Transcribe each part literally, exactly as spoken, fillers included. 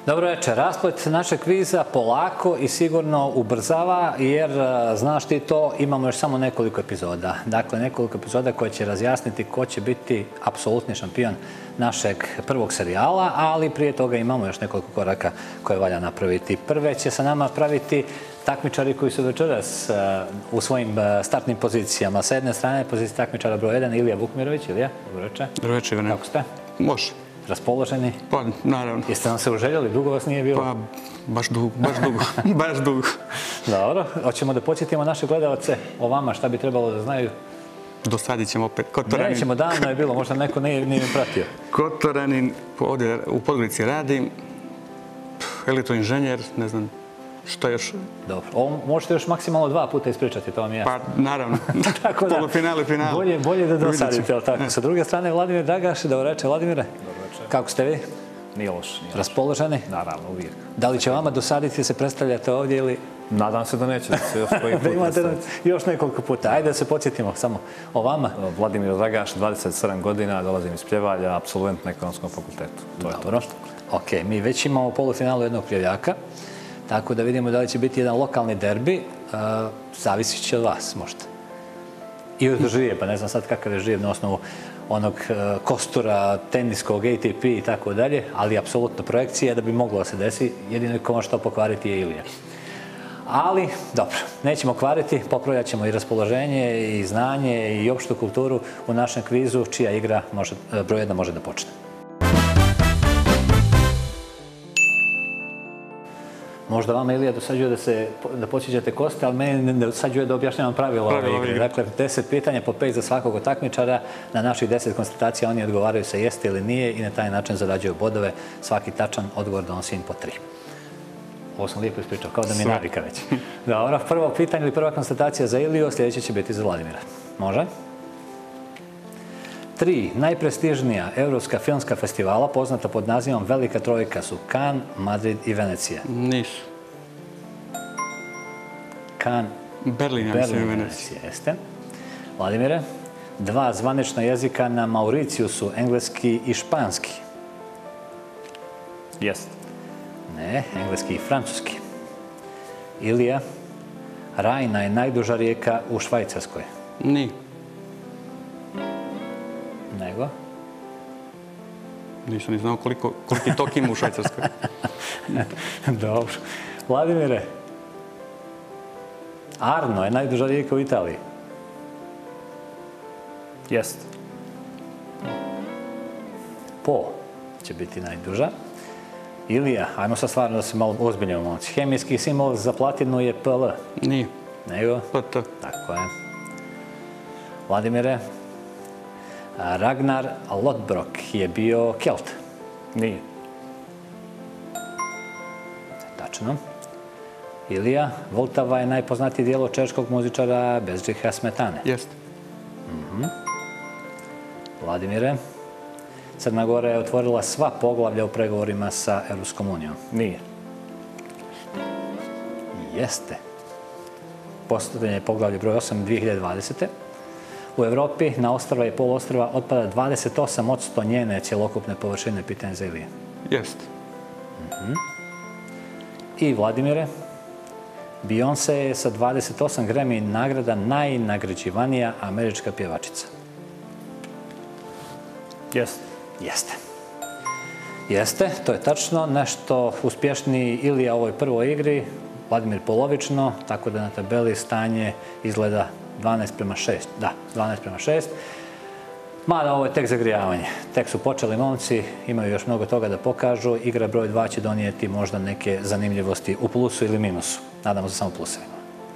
Dobro večer. Rasplet našeg kviza polako i sigurno ubrzava, jer znaš ti to, imamo još samo nekoliko epizoda. Dakle, nekoliko epizoda koje će razjasniti ko će biti apsolutni šampion našeg prvog serijala, ali prije toga imamo još nekoliko koraka koje valja napraviti. Prve će sa nama praviti takmičari koji su večeras u svojim startnim pozicijama. Sa jedne strane pozicija takmičara broj jedan, Ilija Vukmirović. Ilija, dobro večer. Dobro večer, Ivane. Kako ste? Može. Raspoloženi? Pa, naravno. Jeste nam se uželjeli? Dugo vas nije bilo? Pa, baš dugo, baš dugo, baš dugo. Dobro. Hoćemo da podsjetimo naše gledalce o vama, šta bi trebalo da znaju? Dosadit ćemo opet. Kotoranin. Nećemo, davno je bilo, možda neko nije, nije pratio. Kotoranin, ovdje u Podgorici radim, elektroinženjer, ne znam što još. Dobro. Ovo možete još maksimalno dva puta ispričati, to vam je jasno. Pa, naravno. Tako da, polufinale, finale. Bolje, bolje da dosadite, ali tako. Sa druge strane, Vladimir Dragaš, dobro večer, Vladimire. Dobro večer. Kako ste vi? Nije loš. Raspoloženi? Naravno, uvijek. Da li će vama dosaditi da se predstavljate ovdje ili... Nadam se da neće da se još koji put da imate predstaviti. još nekoliko puta. Ajde da se podsjetimo samo o vama. Vladimir Dragaš, dvadeset sedam godina, dolazim iz Pljevalja, absolvent na ekonomskom fakultetu. To je Dobro. Ok, mi već imamo u polufinalu jednog Pljevljaka, tako da vidimo da li će biti jedan lokalni derbi. Uh, Zavisi će od vas, možda. I od žije, pa ne znam sad kakav je žijev na osnovu onog uh, kostura, teniskog, A T P i tako dalje, ali apsolutno projekcija da bi moglo da se desi, jedino ko može to pokvariti je Ilija. Ali, dobro, nećemo kvariti, popravljat ćemo i raspoloženje, i znanje, i opštu kulturu u našem kvizu, čija igra može, broj jedna može da počne. Možda vama, Ilija, dosađuje da se da podsjećate koste, ali meni ne dosađuje da objašnjavam pravila ove igre. Dakle, deset pitanja po pet za svakog od takmičara. Na naših deset konstatacija oni odgovaraju se jeste ili nije i na taj način zarađuju bodove. Svaki tačan odgovor donosi im po tri. Ovo sam lijepo ispričao, kao da mi je navika već. Dobro, prvo pitanje ili prva konstatacija za Iliju, sljedeće će biti za Vladimira. Može? Tri najprestižnija evropska filmska festivala poznata pod nazivom Velika trojka su Cannes, Madrid i Venecija. Nisu. Cannes, Berlin, ja mislim i Venecija. Venecija. Jeste. Vladimire, dva zvanična jezika na Mauriciju su engleski i španski. Jest. Ne, engleski i francuski. Ilija, Rajna je najduža rijeka u Švajcarskoj. Ni. Nego? Nisam ni znao koliko, koliki tok ima u Švajcarskoj. Dobro. Vladimire, Arno je najduža rijeka u Italiji. Jest. Po će biti najduža. Ilija, ajmo sad stvarno da se malo ozbiljnimo, momci. Hemijski simbol za platinu je P L. Nije. Nego? Pa to. Tako je. Vladimire, Ragnar Lodbrok je bio Kelt. Nije. Tačno. Ilija, Vltava je najpoznatiji dijelo češkog muzičara Bedřicha Smetane. Jest. Vladimire, Crna Gora je otvorila sva poglavlja u pregovorima sa Europskom unijom. Nije. Jeste. Posljednje je poglavlje broj osam dvije hiljade dvadesete. U Evropi na ostrva i poluostrva otpada dvadeset osam posto njene cjelokupne površine, pitanje za Ilije. Jest. I Vladimire, Beyoncé je sa dvadeset osam Grammy nagrada najnagrađivanija američka pjevačica. Jest. Jeste. Jeste, to je tačno. Nešto uspješniji Ilija u ovoj prvoj igri, Vladimir polovično, tako da na tabeli stanje izgleda dvanaest prema šest. Da, dvanaest prema šest. Mada ovo je tek zagrijavanje. Tek su počeli momci, imaju još mnogo toga da pokažu. Igra broj dva će donijeti možda neke zanimljivosti u plusu ili minusu. Nadamo se samo plusevima.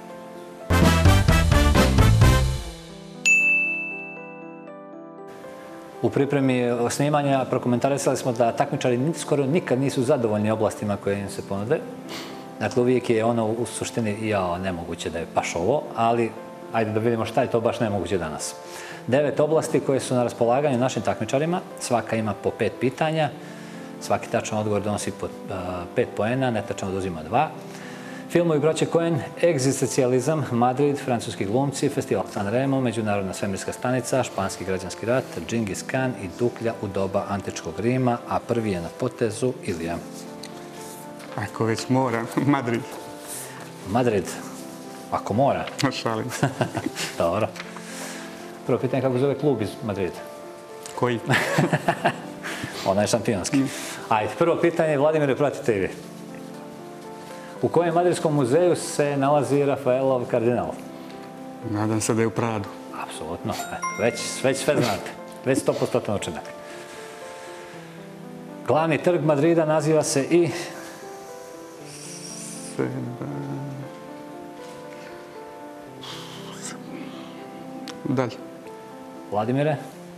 U pripremi snimanja prokomentarisali smo da takmičari skoro nikad nisu zadovoljni oblastima koje im se ponude. Dakle, uvijek je ono u suštini, jao, nemoguće da je baš ovo, ali ajde da vidimo šta je to baš nemoguće danas. Devet oblasti koje su na raspolaganju našim takmičarima, svaka ima po pet pitanja, svaki tačan odgovor donosi po pet poena, netačan oduzima dva. Filmovi braće Coen, Egzistencijalizam, Madrid, francuski glumci, festival San Remo, Međunarodna svemirska stanica, Španski građanski rat, Džingis Kan i Duklja u doba antičkog Rima, a prvi je na potezu Ilija. Ako već mora, Madrid. Madrid. Ako mora. Šalim se. Dobro. Prvo pitanje kako zove klub iz Madrida? Koji? Onaj šampionski. Ajde, prvo pitanje, Vladimire, pratite i vi. U kojem madridskom muzeju se nalazi Rafaelov kardinal? Nadam se da je u Pradu. Apsolutno. Eto, već, već sve znate. Već sto posto učinak. Glavni trg Madrida naziva se i... Dalje. Vladimire?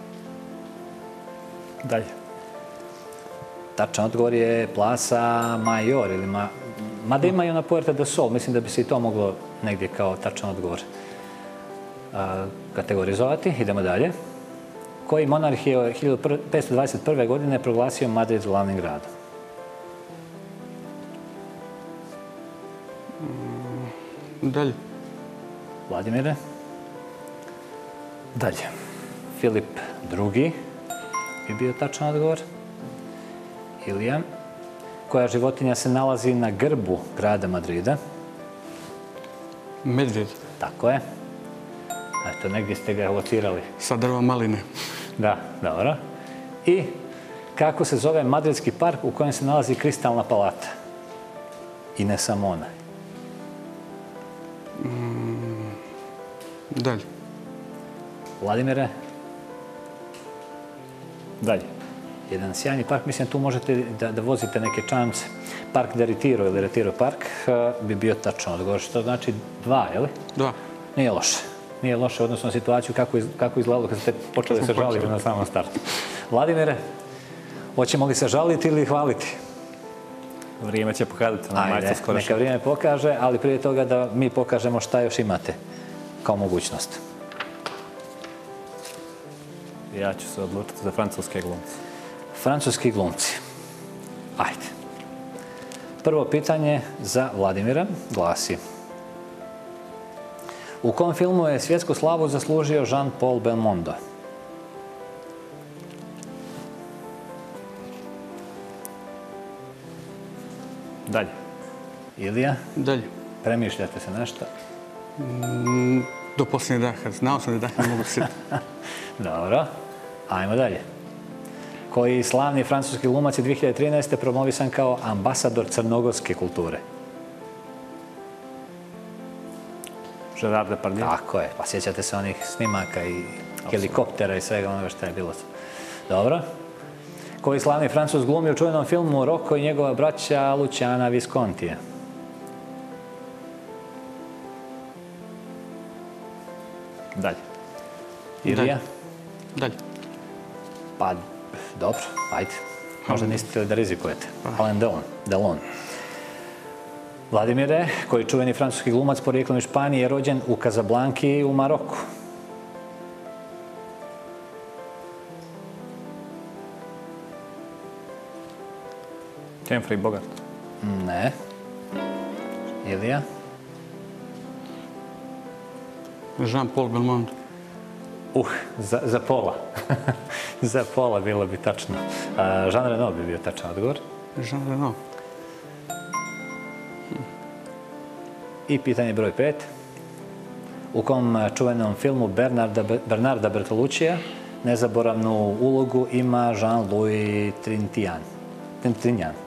Dalje. Tačan odgovor je Plaza Mayor ili ma... Mada ima i ona Puerta del Sol, mislim da bi se i to moglo negdje kao tačan odgovor a, kategorizovati. Idemo dalje. Koji monarh je hiljadu petsto dvadeset prve. godine proglasio Madrid glavnim gradom? Dalje. Vladimire? Dalje. Filip drugi. bi bio tačan odgovor. Ilija. Koja životinja se nalazi na grbu grada Madrida? Medvjed. Tako je. Eto, negdje ste ga locirali. Sa drva maline. Da, dobro. I kako se zove madridski park u kojem se nalazi Kristalna palata? I ne samo ona. Mm, dalje. Vladimire? Dalje. Jedan sjajni park, mislim tu možete da, da vozite neke čamce. Park de Retiro ili Retiro park uh, bi bio tačno odgovor, što znači dva, je li? Dva. Nije loše. Nije loše odnosno na situaciju kako, iz, kako izgledalo kad ste počeli se žaliti na samom startu. Vladimire, hoćemo li se žaliti ili hvaliti? Vrijeme će pokazati. Ajde, neka vrijeme pokaže, ali prije toga da mi pokažemo šta još imate kao mogućnost. Ja ću se odlučiti za francuske glumce. Francuski glumci. Ajde. Prvo pitanje za Vladimira glasi. U kom filmu je svjetsku slavu zaslužio Jean-Paul Belmondo? Dalje. Ilija? Dalje. Premišljate se nešto? Mm, do posljednje daha. Znao sam da daha ne mogu sjetiti. Dobro. Ajmo dalje. Koji slavni francuski glumac je dvije hiljade trinaeste. promovisan kao ambasador crnogorske kulture? Gerard Depardieu. Tako je. Pa sjećate se onih snimaka i helikoptera i svega onoga što je bilo. Dobro. Koji slavni Francuz glumi u čuvenom filmu Rocco i njegova braća Luciana Viscontija? Dalje. Ilija? Dalje. Pa, dobro, ajde. Možda niste htjeli da rizikujete. Alain Delon. Delon. Vladimire, koji čuveni francuski glumac porijeklom iz Španije, je rođen u Kazablanki u Maroku. Humphrey Bogart. Ne. Ilija? Jean-Paul Belmondo. Uh, za, za pola. Za pola bilo bi tačno. Uh, Jean Reno bi bio tačan odgovor. Jean Reno. I pitanje broj pet. U kom čuvenom filmu Bernarda, Bernarda Bertoluccija nezaboravnu ulogu ima Jean-Louis Trintignant? Trintignant.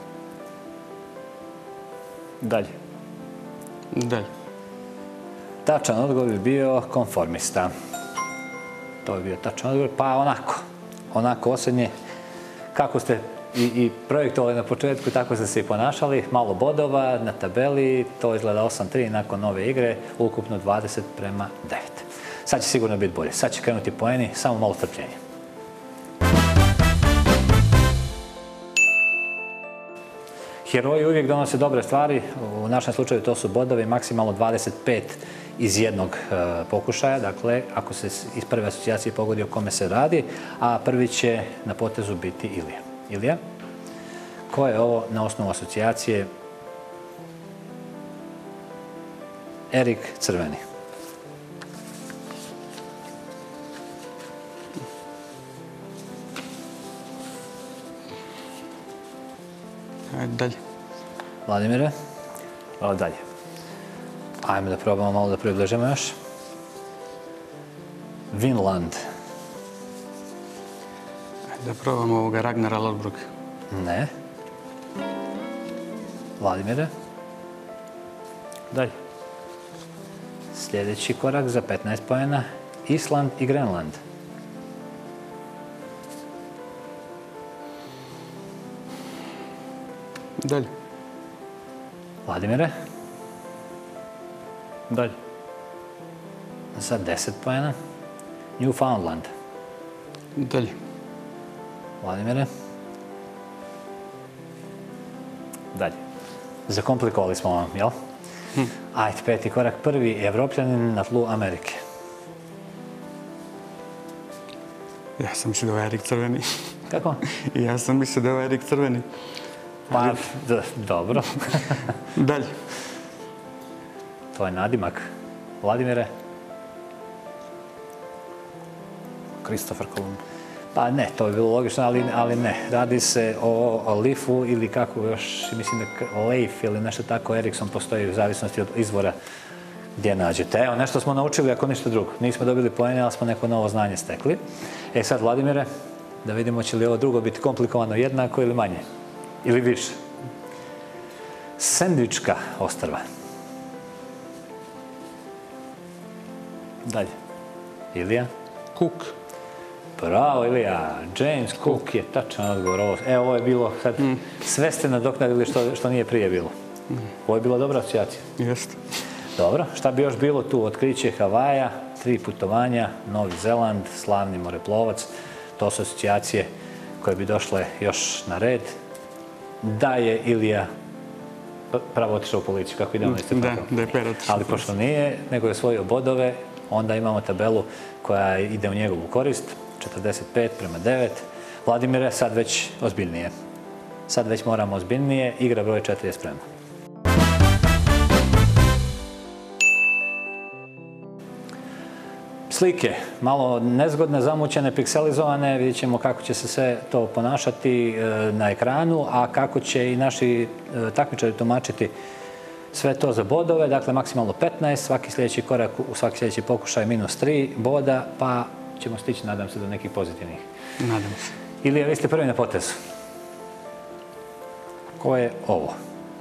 Dalje. Dalje. Tačan odgovor bi bio Konformista. To bi bio tačan odgovor. Pa onako. Onako osadnje. Kako ste i, i projektovali na početku, tako ste se i ponašali. Malo bodova na tabeli. To izgleda osam tri nakon nove igre. Ukupno dvadeset prema devet. Sad će sigurno biti bolje. Sad će krenuti poeni. Samo malo strpljenja. Heroji uvijek donose dobre stvari. U našem slučaju to su bodovi, maksimalno dvadeset pet iz jednog e, pokušaja. Dakle, ako se iz prve asocijacije pogodi o kome se radi, a prvi će na potezu biti Ilija. Ilija, ko je ovo na osnovu asocijacije? Erik Crveni. Ajde dalje. Vladimire? A, dalje. Ajme da probamo malo da približimo još. Vinland. Da probamo ovoga Ragnara Lodbrok. Ne. Vladimire? Dalje. Sljedeći korak za petnaest poena. Island i Grenland. Dalje. Vladimire? Dalje. Za deset poena. Newfoundland. Dalje. Vladimire? Dalje. Zakomplikovali smo vam, jel? Hm. Ajde, peti korak. Prvi Evropljanin na tlu Amerike. Ja sam mislio da je ovaj Erik Crveni. Kako? Ja sam mislio da je ovaj Erik Crveni. Pa, d- dobro. Dalje. To je nadimak. Vladimire? Kristofer Kolumb. Pa ne, to bi bilo logično, ali, ali ne. Radi se o, o Lifu ili kako još, mislim da Leif ili nešto tako, Erikson postoji u zavisnosti od izvora gdje nađete. Evo, nešto smo naučili, ako ništa drugo. Nismo dobili poene, ali smo neko novo znanje stekli. E sad, Vladimire, da vidimo će li ovo drugo biti komplikovano jednako ili manje. Ili više. Sendvička ostrva. Dalje. Ilija? Cook. Bravo, Ilija. James Cook je tačan odgovor. Ovo, e, ovo je bilo sad, mm. sve ste nadoknadili što, što nije prije bilo. Mm. Ovo je bila dobra asocijacija. Jeste. Dobro, šta bi još bilo tu? Otkriće Havaja, tri putovanja, Novi Zeland, slavni moreplovac. To su asocijacije koje bi došle još na red. Da je Ilija pravo otišao u policiju, kako idemo isto Da, tako. da je Per otišao. Ali pošto nije, nego je osvojio bodove, onda imamo tabelu koja ide u njegovu korist. četrdeset pet prema devet. Vladimire, sad već ozbiljnije. Sad već moramo ozbiljnije. Igra broj četiri je spremna. Slike, malo nezgodne, zamućene, pikselizovane. Vidjet ćemo kako će se sve to ponašati na ekranu, a kako će i naši takmičari tumačiti sve to za bodove. Dakle, maksimalno petnaest, svaki sljedeći korak, svaki sljedeći pokušaj minus tri boda, pa ćemo stići, nadam se, do nekih pozitivnih. Nadam se. Ilija, vi ste prvi na potezu. Ko je ovo?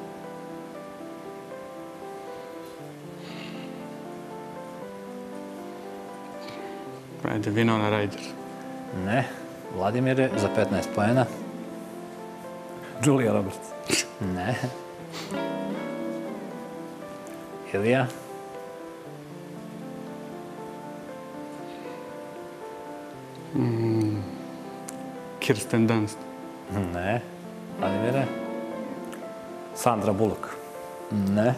Ajde, Winona Ryder. Ne. Vladimire, za petnaest poena. Julia Roberts. Ne. Ilija? Mm. Kirsten Dunst. Ne. Vladimire? Sandra Bullock. Ne.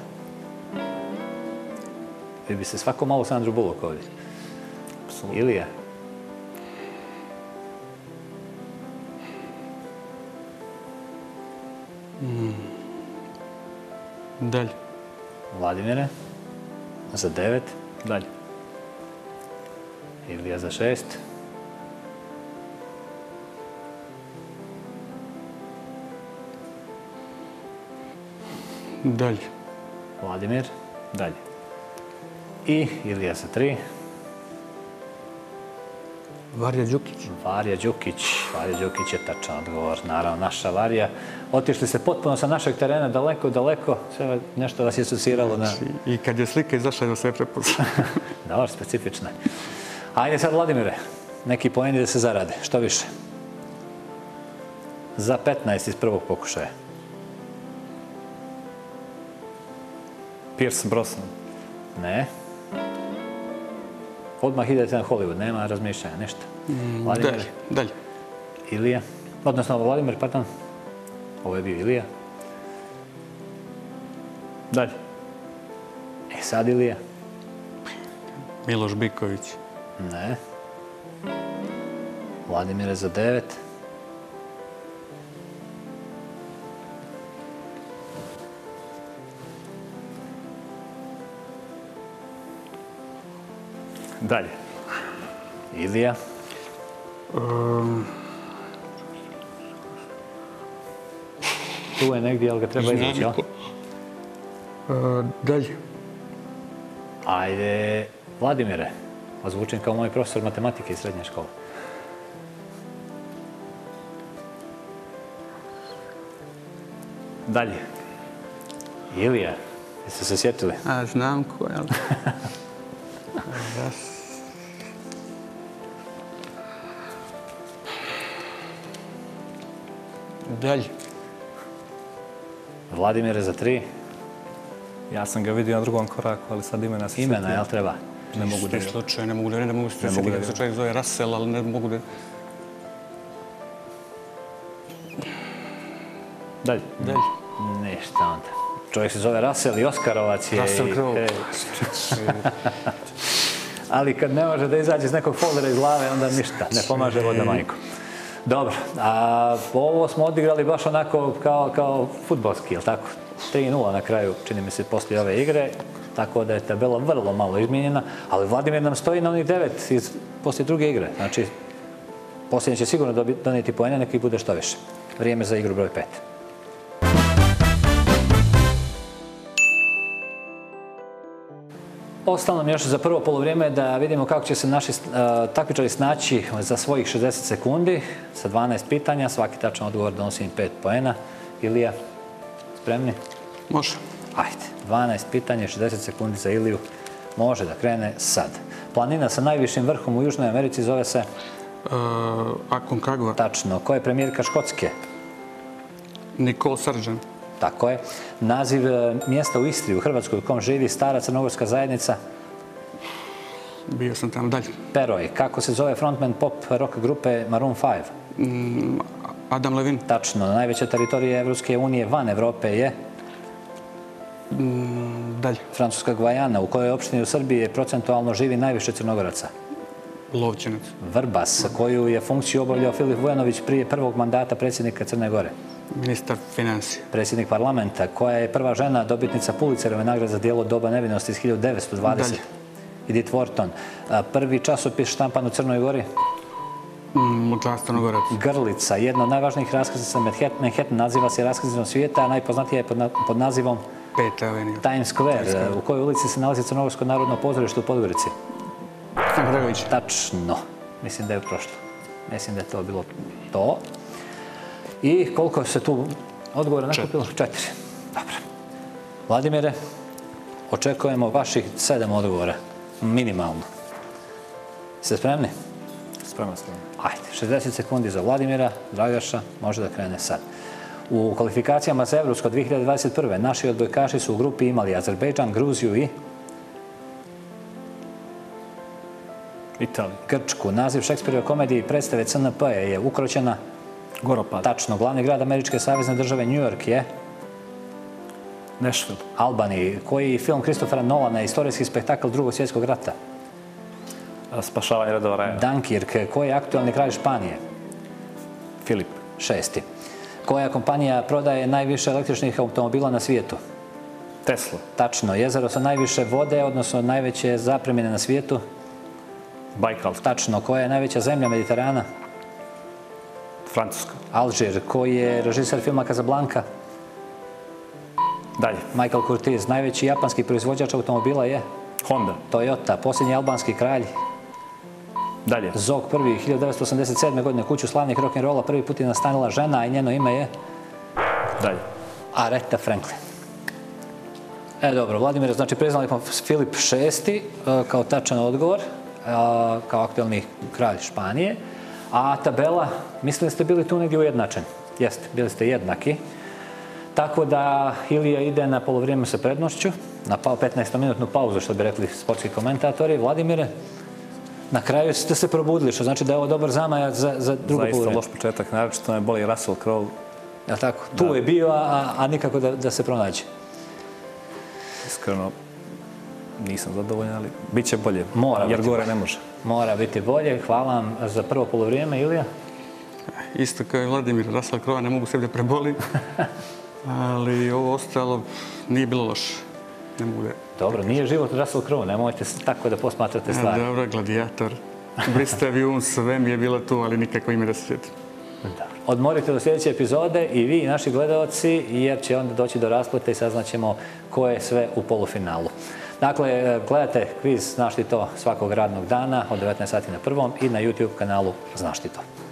Vi bi se svako malo Sandru Bullock ovdje. Ilija? Mm. Dalje. Vladimire? Za devet. Dalje. Ilija za šest. Dalje. Vladimir? Dalje. I Ilija za tri. Varja Đukić. Varja Đukić. Varja Đukić je tačan odgovor. Naravno, naša Varja. Otišli ste potpuno sa našeg terena, daleko, daleko. Sve nešto vas je asociralo na... I kad je slika izašla, je sve prepoznao. Dobro, specifično. Ajde sad, Vladimire, neki poeni da se zarade. Što više? Za petnaest iz prvog pokušaja. Pierce Brosnan. Ne. Odmah idete na Hollywood, nema razmišljanja, ništa. Mm, Vladimir? dalje, dalje. Ilija? Odnosno, Vladimir, pardon. Ovo je bio Ilija. Dalje. E sad Ilija? Miloš Biković. Ne. Vladimir je za devet. Dalje. Ilija? Um, Tu je negdje, ali ga treba izvući, jel? Dalje. Ajde, Vladimire. Ozvučen kao moj profesor matematike iz srednje škole. Dalje. Ilija. Jeste se sjetili? A, znam ko je, ali... Ras... Dalje. Vladimire za tri. Ja sam ga vidio na drugom koraku, ali sad imena se Imena, jel treba? Ne mogu da... slučaj, ne mogu da ne mogu da mogu da- kako se čovjek zove Russell, ali ne mogu da... Dalje. Dalje. Ništa onda. Čovjek se zove Russell i Oskarovac je... Russell i- Crowe. e, Ali kad ne može da izađe iz nekog foldera iz glave, onda ništa, ne pomaže voda majku. Dobro, a ovo smo odigrali baš onako kao, kao fudbalski, jel tako? tri nula na kraju, čini mi se, poslije ove igre, tako da je tabela vrlo malo izmijenjena, ali Vladimir nam stoji na onih devet iz, poslije druge igre. Znači, posljednje će sigurno dobi- donijeti poene, neki ih bude što više. Vrijeme za igru broj pet. Ostalo nam još za prvo polovrijeme da vidimo kako će se naši uh, takmičari snaći za svojih šezdeset sekundi sa dvanaest pitanja. Svaki tačan odgovor donosi im pet poena. Ilija, spremni? Može. Ajde, dvanaest pitanja, šezdeset sekundi za Iliju. Može da krene sad. Planina sa najvišim vrhom u Južnoj Americi zove se... Uh, Aconcagua. Tačno. Ko je premijerka Škotske? Nicole Sturgeon. Tako je. Naziv e, mjesta u Istri, u Hrvatskoj, u kom živi stara crnogorska zajednica? Bio sam tamo. Dalje. Peroj. Kako se zove frontman pop rock grupe Maroon five? Mm, Adam Levine. Tačno. Najveća teritorija Evropske unije van Evrope je Mm, dalje. Francuska Gvajana. U kojoj opštini u Srbiji je procentualno živi najviše Crnogoraca? Lovćenac. Vrbas. Koju je funkciju obavljao Filip Vujanović prije prvog mandata predsjednika Crne Gore? Ministar financija. Predsjednik parlamenta. Koja je prva žena dobitnica Pulitzerove nagrade za djelo Doba nevinosti iz hiljadu devetsto dvadesete? Dalje. Edith Wharton. A, Prvi časopis štampan u Crnoj Gori? Mm, Glas Crnogorac. Grlica. Jedna od najvažnijih raskrsnica Manhattan, Manhattan naziva se raskrsnicom svijeta, a najpoznatija je pod, na- pod nazivom Peta avenija. Times Square. U kojoj ulici se nalazi Crnogorsko narodno pozorište u Podgorici? Stanko Dragović. Tačno. Mislim da je prošlo. Mislim da je to bilo to. I koliko se tu odgovora nakupilo? Četiri. Dobro. Vladimire, očekujemo vaših sedam odgovora. Minimalno. Ste spremni? Spreman sam. Ajde, šezdeset sekundi za Vladimira. Dragaša, može da krene sad. U kvalifikacijama za Evropsko dvije hiljade dvadeset prve naši odbojkaši su u grupi imali Azerbejdžan, Gruziju i Italija. Grčku. Naziv Šekspirove komedije i predstave C N P je ukroćena. Goropad. Tačno. Glavni grad američke savezne države New York je Nashville. Albany. Koji film Christophera Nolana je istorijski spektakl Drugog svjetskog rata? Spašavanje redova raja. Dunkirk. Koji je aktualni kralj Španije? Filip. Šesti. Koja kompanija prodaje najviše električnih automobila na svijetu? Tesla. Tačno. Jezero sa najviše vode, odnosno najveće zapremine na svijetu? Bajkal. Tačno. Koja je najveća zemlja Mediterana? Francuska. Alžir. Koji je režiser filma Casablanca? Dalje. Michael Curtiz. Najveći japanski proizvođač automobila je Honda. Toyota. Posljednji albanski kralj Dalje. Zog prvi. hiljadu devetsto osamdeset sedme. godine kuću slavnih rock'n'rolla prvi put je nastanila žena, a njeno ime je Dalje. Aretha Franklin. E, dobro, Vladimir, znači priznali smo Filip šesti e, kao tačan odgovor, e, kao aktualni kralj Španije, a tabela, mislim da ste bili tu negdje ujednačeni. Jeste, bili ste jednaki. Tako da Ilija ide na polovrijeme sa prednošću, na petnaestominutnu pauzu, što bi rekli sportski komentatori. Vladimire, na kraju ste se probudili, što znači da je ovo dobar zamajac za, za drugo Zaista polovrijeme. loš početak, naročito me boli Russell Crowe. Ja tako? Tu je bio, a, a nikako da, da se pronađe. Iskreno, nisam zadovoljan, ali bit će bolje, Mora jer biti gore bolje. ne može. Mora biti bolje. Hvala vam za prvo polovrijeme, Ilija. Isto kao i Vladimir, Russell Crowe, ne mogu sebi da prebolim. Ali ovo ostalo nije bilo loše. Ne mogu da... Dobro, nije život Russell Crowe, nemojte tako da posmatrate stvari. Dobro, gladijator. Blistavi um, sve mi je bilo tu, ali nikako ime da se sjetim. Dobro. odmorite do sljedeće epizode i vi i naši gledalci, jer će onda doći do raspleta i saznaćemo ko je sve u polufinalu. Dakle, gledajte kviz Znaš ti to svakog radnog dana od devetnaest sati na prvom i na YouTube kanalu Znaš ti to.